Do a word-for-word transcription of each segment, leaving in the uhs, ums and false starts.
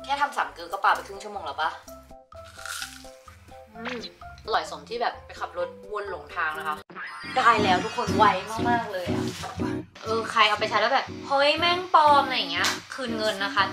แค่ทำสามเกลือก็ปาไปครึ่งชั่วโมงแล้วปะอืมอร่อยสมที่แบบไปขับรถวนหลงทางนะคะได้แล้วทุกคนไวมากๆเลยอะเออใครเอาไปใช้แล้วแบบเฮ้ยแม่งปลอมอะไรอย่างเงี้ยคืนเงินนะคะ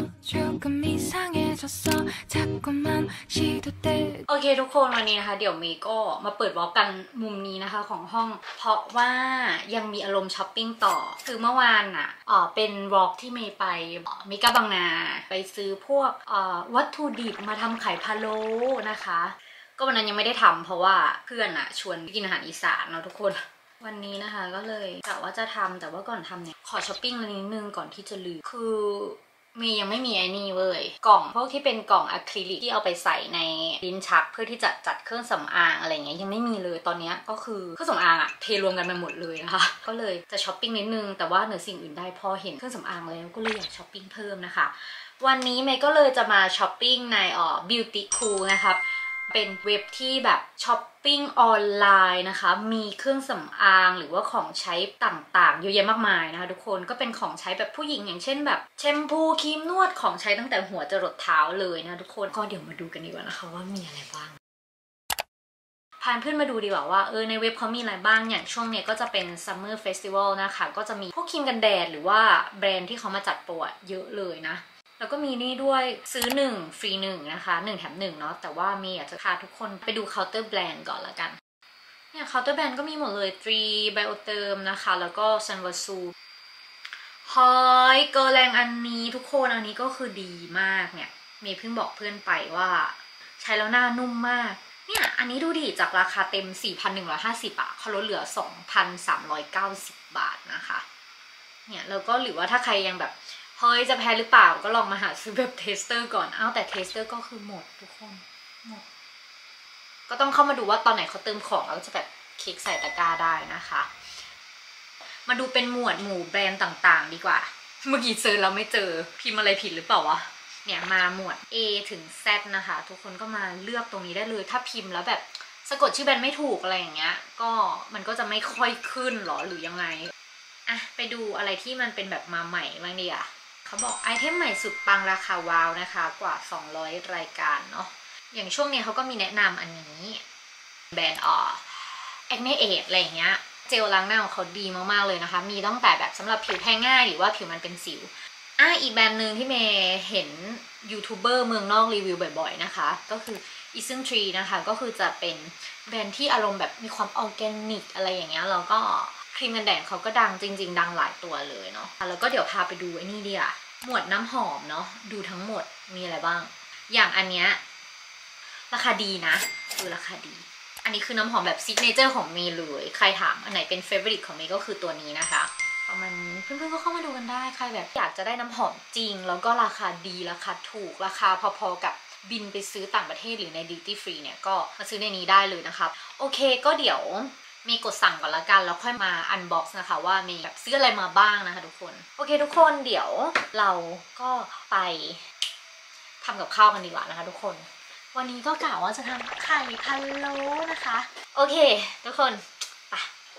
โอเคทุกคนวันนี้นะคะเดี๋ยวเมย์ก็มาเปิดวอล์กกันมุมนี้นะคะของห้องเพราะว่ายังมีอารมณ์ช้อปปิ้งต่อคือเมื่อวานอ่ะอ๋อเป็นวอล์กที่เมย์ไปมิกาบางนาไปซื้อพวกเอ่อวัตถุดิบมาทำไข่พะโล้นะคะก็วันนั้นยังไม่ได้ทำเพราะว่าเพื่อนอะชวนกินอาหารอีสานเนาะทุกคนวันนี้นะคะก็เลยกะว่าจะทำแต่ว่าก่อนทำเนี่ยขอช้อปปิ้งนิดนึงก่อนที่จะลืมคือเมย์ยังไม่มีไอ้นี่เว้ยกล่องพวกที่เป็นกล่องอะคริลิกที่เอาไปใส่ในลิ้นชักเพื่อที่จะจัดเครื่องสำอางอะไรเงี้ยยังไม่มีเลยตอนนี้ก็คือเครื่องสำอางอะเทรวมกันไปหมดเลยนะคะก็เลยจะช้อปปิ้งนิดนึงแต่ว่าเหนือสิ่งอื่นใดพอเห็นเครื่องสำอางแล้วก็เลยอยากช้อปปิ้งเพิ่มนะคะวันนี้เมย์ก็เลยจะมาช้อปปิ้งในอ๋อ Beauty Cool นะคะเป็นเว็บที่แบบช้อปปิ้งออนไลน์นะคะมีเครื่องสำอางหรือว่าของใช้ต่างๆเยอะแยะมากมายนะคะทุกคนก็เป็นของใช้แบบผู้หญิงอย่างเช่นแบบแชมพูครีมนวดของใช้ตั้งแต่หัวจรดเท้าเลยนะทุกคนก็เดี๋ยวมาดูกันดีกว่านะคะว่ามีอะไรบ้างพาเพื่อนมาดูดีกว่าว่าเออในเว็บเขามีอะไรบ้างอย่างช่วงเนี้ยก็จะเป็น Summer Festival นะคะก็จะมีพวกครีมกันแดดหรือว่าแบรนด์ที่เขามาจัดโปรเยอะเลยนะแล้วก็มีนี่ด้วยซื้อหนึ่งฟรีหนึ่งนะคะหนึ่งแถมหนึ่งเนาะแต่ว่ามีอยากจะพาทุกคนไปดูเคาน์เตอร์แบรนด์ก่อนละกันเนี่ยเคาน์เตอร์แบรนด์ก็มีหมดเลยตรีไบโอเติมนะคะแล้วก็ซันวาซูฮอยเกอร์แรงอันนี้ทุกคนอันนี้ก็คือดีมากเนี่ยมีเพิ่งบอกเพื่อนไปว่าใช้แล้วหน้านุ่มมากเนี่ยอันนี้ดูดิจากราคาเต็ม สี่พันหนึ่งร้อยห้าสิบ บาทเขาลดเหลือ สองพันสามร้อยเก้าสิบ บาทนะคะเนี่ยแล้วก็หรือว่าถ้าใครยังแบบเฮ้ยจะแพ้หรือเปล่าก็ลองมาหาซื้อแบบเทสเตอร์ก่อนอ้าวแต่เทสเตอร์ก็คือหมดทุกคนหมดก็ต้องเข้ามาดูว่าตอนไหนเขาเติมของแล้วจะแบบคลิกใส่ตะกร้าได้นะคะมาดูเป็นหมวดหมู่แบรนด์ต่างๆดีกว่าเมื่อกี้เจอแล้วไม่เจอพิมพ์อะไรผิดหรือเปล่าวะเนี่ยมาหมวด A ถึง Z นะคะทุกคนก็มาเลือกตรงนี้ได้เลยถ้าพิมพ์แล้วแบบสะกดชื่อแบรนด์ไม่ถูกอะไรอย่างเงี้ยก็มันก็จะไม่ค่อยขึ้นหรอหรือยังไงอ่ะไปดูอะไรที่มันเป็นแบบมาใหม่บ้างดีอ่ะเขาบอกไอเทมใหม่สุดปังราคาว้าวนะคะกว่าสองร้อยรายการเนาะอย่างช่วงนี้เขาก็มีแนะนำอันนี้แบรนด์อ่อแอคเนเอทอะไรอย่างเงี้ยเจลล้างหน้าของเขาดีมากๆเลยนะคะมีตั้งแต่แบบสำหรับผิวแพ้ง่ายหรือว่าผิวมันเป็นสิวอ่ะอีกแบรนด์หนึ่งที่เมย์เห็นยูทูบเบอร์เมืองนอกรีวิวบ่อยๆนะคะก็คือ Isn't Tree นะคะก็คือจะเป็นแบรนด์ที่อารมณ์แบบมีความออร์แกนิกอะไรอย่างเงี้ยแล้วก็ครีมกันแดดเขาก็ดังจริงๆดังหลายตัวเลยเนาะแล้วก็เดี๋ยวพาไปดูไอ้นี่ดีอะหมวดน้ำหอมเนาะดูทั้งหมดมีอะไรบ้างอย่างอันเนี้ยราคาดีนะคือราคาดีอันนี้คือน้ำหอมแบบซิกเนเจอร์ของเมย์เลยใครถามอันไหนเป็นเฟเวอริตของเมย์ก็คือตัวนี้นะคะประมาณนี้เพื่อนๆก็เข้ามาดูกันได้ใครแบบอยากจะได้น้ำหอมจริงแล้วก็ราคาดีราคาถูกราคาพอๆกับบินไปซื้อต่างประเทศหรือในดิวตี้ฟรีเนี่ยก็มาซื้อในนี้ได้เลยนะคะโอเคก็เดี๋ยวมีกดสั่งก่อนละกันแล้วค่อยมาอันบ็อกซ์นะคะว่ามีแบบซื้ออะไรมาบ้างนะคะทุกคนโอเคทุกคนเดี๋ยวเราก็ไปทำกับข้าวกันดีกว่านะคะทุกคนวันนี้ก็กะว่าจะทำไข่พะโล้นะคะโอเคทุกคนไป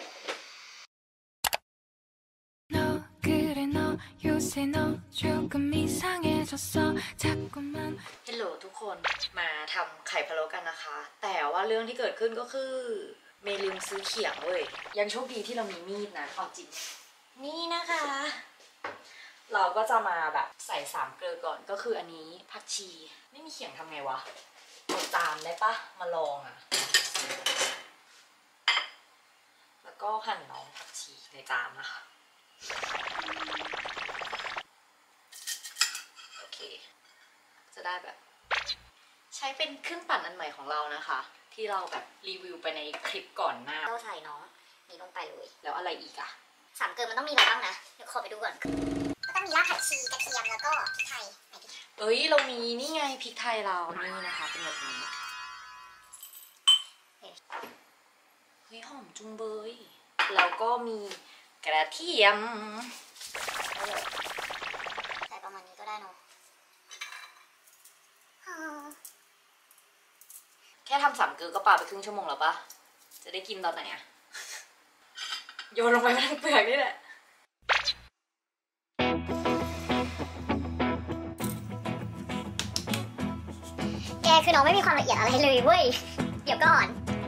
ฮัลโหลทุกคนมาทำไข่พะโล้กันนะคะแต่ว่าเรื่องที่เกิดขึ้นก็คือเมย์ลืมซื้อเขียงเว้ยยังโชคดีที่เรามีมีดนะเอาจริงนี่นะคะเราก็จะมาแบบใส่สามเกลือก่อนก็คืออันนี้ผักชีไม่มีเขียงทำไงวะเอาจานได้ปะมาลองอ่ะแล้วก็หั่นน้องผักชีในจานนะคะโอเคจะได้แบบใช้เป็นเครื่องปั่นอันใหม่ของเรานะคะที่เราแบบรีวิวไปในคลิปก่อนหน้าเราใส่น้องนี่ลงไปเลยแล้วอะไรอีกอะสามเกลือมันต้องมีอะไรบ้างนะเดี๋ยวขอไปดูก่อนก็ต้องมีรากผักชีกระเทียมแล้วก็พริกไทยเอ้ยเรามีนี่ไงพริกไทยเรานี่นะคะเป็นแบบนี้เฮ้ยหอมจุงเบยแล้วก็มีกระเทียมใส่ประมาณนี้ก็ได้เนาะแค่ทำสามเกลือก็ปาไปครึ่งชั่วโมงแล้วปะจะได้กินตอนไหนอะโยนลงไปทั้งเปลือกนี่แหละคือน้องไม่มีความละเอียดอะไรเลยเว้ยเดี๋ยวก่อน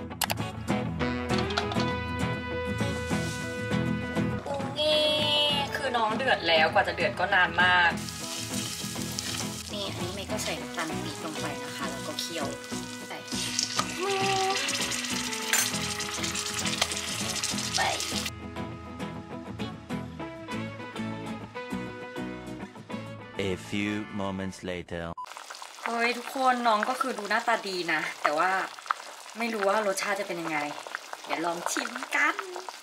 อุ้งคือน้องเดือดแล้วกว่าจะเดือดก็นานมากนี่อันนี้เมย์ก็ใส่น้ำตาลปี๊บลงไปนะคะแล้วก็เคี่ยวใส่ไป A few moments later เฮ้ยทุกคนน้องก็คือดูหน้าตาดีนะแต่ว่าไม่รู้ว่ารสชาติจะเป็นยังไงเดี๋ยวลองชิมกัน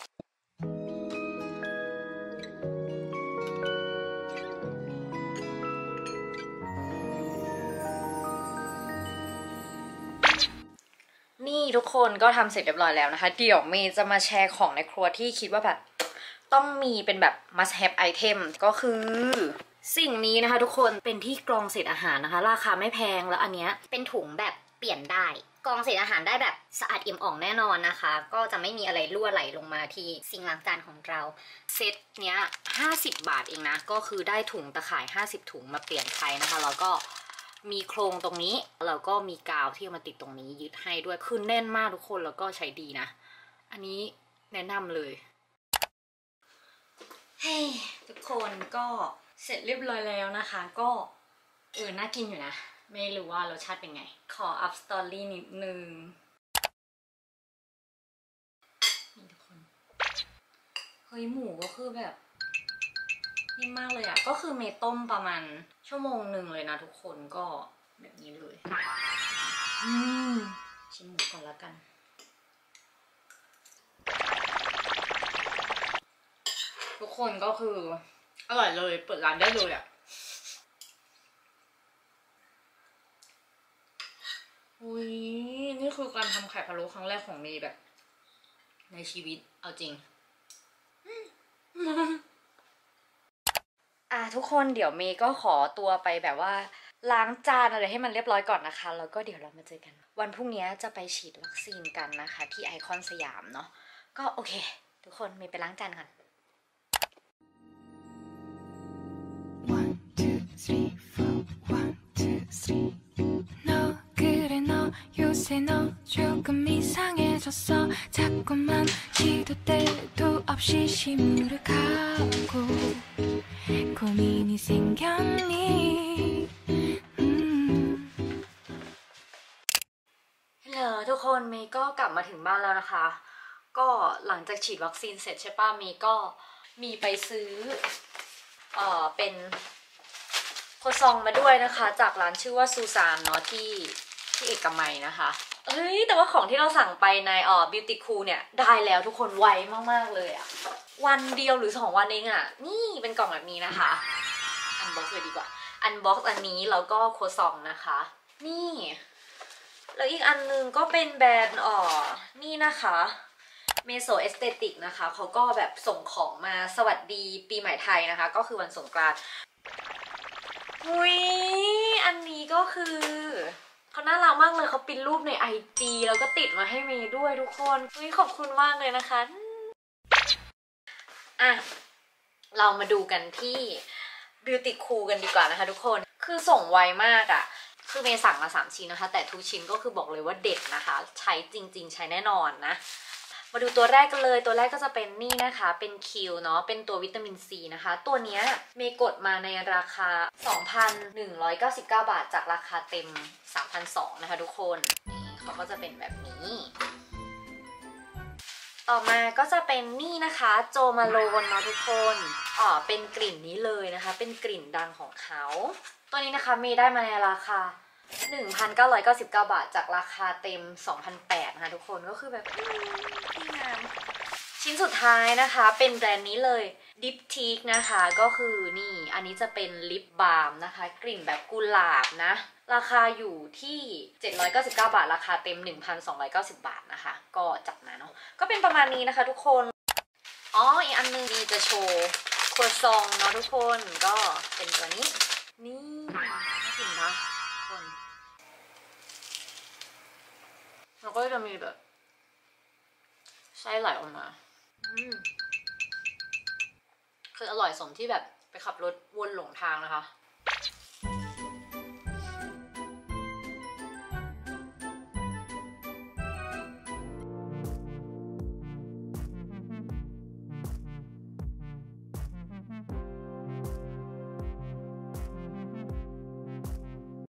นี่ทุกคนก็ทำเสร็จเรียบร้อยแล้วนะคะเดี๋ยวเมย์จะมาแชร์ของในครัวที่คิดว่าแบบต้องมีเป็นแบบ must have item ก็คือสิ่งนี้นะคะทุกคนเป็นที่กรองเศษอาหารนะคะราคาไม่แพงแล้วอันเนี้ยเป็นถุงแบบเปลี่ยนได้กรองเศษอาหารได้แบบสะอาดเอี่ยมอ่องแน่นอนนะคะก็จะไม่มีอะไรรั่วไหลลงมาที่ซิงค์ล้างจานของเราเซตเนี้ยห้าสิบบาทเองนะก็คือได้ถุงตะข่ายห้าสิบถุงมาเปลี่ยนใช้นะคะแล้วก็มีโครงตรงนี้แล้วก็มีกาวที่มาติดตรงนี้ยึดให้ด้วยคือแน่นมากทุกคนแล้วก็ใช้ดีนะอันนี้แนะนำเลยเฮ้ทุกคนก็เสร็จเรียบร้อยแล้วนะคะก็เออน่ากินอยู่นะไม่รู้ว่ารสชาติเป็นไงขออัพสตอรี่นิดนึงนี่ทุกคนเฮ้ยหมูก็คือแบบนิ่มมากเลยอะก็คือเมย์ต้มประมาณชั่วโมงหนึ่งเลยนะทุกคนก็แบบนี้เลยอืมชิมหมูก่อนแล้วกันทุกคนก็คืออร่อยเลยเปิดร้านได้เลยอะอุ้ยนี่คือการทำไข่พะโล้ครั้งแรกของเมย์แบบในชีวิตเอาจริงอ่ะทุกคนเดี๋ยวเมย์ก็ขอตัวไปแบบว่าล้างจานอะไรให้มันเรียบร้อยก่อนนะคะแล้วก็เดี๋ยวเรามาเจอกันวันพรุ่งนี้จะไปฉีดวัคซีนกันนะคะที่ไอคอนสยามเนาะก็โอเคทุกคนเมย์ไปล้างจานก่อนทุกคนเมย์ก็กลับมาถึงบ้านแล้วนะคะก็หลังจากฉีดวัคซีนเสร็จใช่ป่ะเมย์ก็มีไปซื้อเอ่อเป็นโคซองมาด้วยนะคะจากร้านชื่อว่าซูซานเนาะที่ที่เอกมัยนะคะเฮ้ยแต่ว่าของที่เราสั่งไปในเอ่อ Beauty Cool เนี่ยได้แล้วทุกคนไวมากๆเลยอะวันเดียวหรือสองวันเองอะนี่เป็นกล่องแบบนี้นะคะอันบ็อกซ์เลยดีกว่าอันบ็อกซ์อันนี้แล้วก็โคซองนะคะนี่แล้วอีกอันนึงก็เป็นแบรนด์อ๋อนี่นะคะเมโซเอสเตติกนะคะเขาก็แบบส่งของมาสวัสดีปีใหม่ไทยนะคะก็คือวันสงกรานต์อุ้ยอันนี้ก็คือเขาน่ารักมากเลยเขาปิ้นรูปในไอจีแล้วก็ติดมาให้เมย์ด้วยทุกคนอุ้ยขอบคุณมากเลยนะคะอ่ะเรามาดูกันที่ Beauty Cool กันดีกว่านะคะทุกคนคือส่งไวมากอะคือเมย์สั่งมาสามชิ้นนะคะแต่ทุกชิ้นก็คือบอกเลยว่าเด็ดนะคะใช้จริงๆใช้แน่นอนนะมาดูตัวแรกกันเลยตัวแรกก็จะเป็นนี่นะคะเป็นคิวเนาะเป็นตัววิตามินซีนะคะตัวเนี้ยเมย์กดมาในราคา สองพันหนึ่งร้อยเก้าสิบเก้า บาทจากราคาเต็ม สามพันสองร้อย นะคะทุกคนนี่เขาก็จะเป็นแบบนี้ต่อมาก็จะเป็นนี่นะคะโจมาโลนเนาะทุกคนอ๋อเป็นกลิ่นนี้เลยนะคะเป็นกลิ่นดังของเขาตัวนี้นะคะเมย์ได้มาในราคา หนึ่งพันเก้าร้อยเก้าสิบเก้า บาทจากราคาเต็ม สองพันแปดร้อย นะคะทุกคนก็คือแบบดีงามชิ้นสุดท้ายนะคะเป็นแบรนด์นี้เลย Dip Teak นะคะก็คือนี่อันนี้จะเป็นลิปบาล์มนะคะกลิ่นแบบกุหลาบนะราคาอยู่ที่เจ็ดร้อยเก้าสิบเก้า บาทราคาเต็ม หนึ่งพันสองร้อยเก้าสิบ บาทนะคะก็จับมาเนาะก็เป็นประมาณนี้นะคะทุกคนอ๋ออีกอันนึงดีจะโชว์ครัวซองเนาะทุกคนก็เป็นตัวนี้นี่น่ากินนะคนแล้วก็จะมีแบบไส้ไหลออกมาคืออร่อยสมที่แบบไปขับรถวนหลงทางนะคะ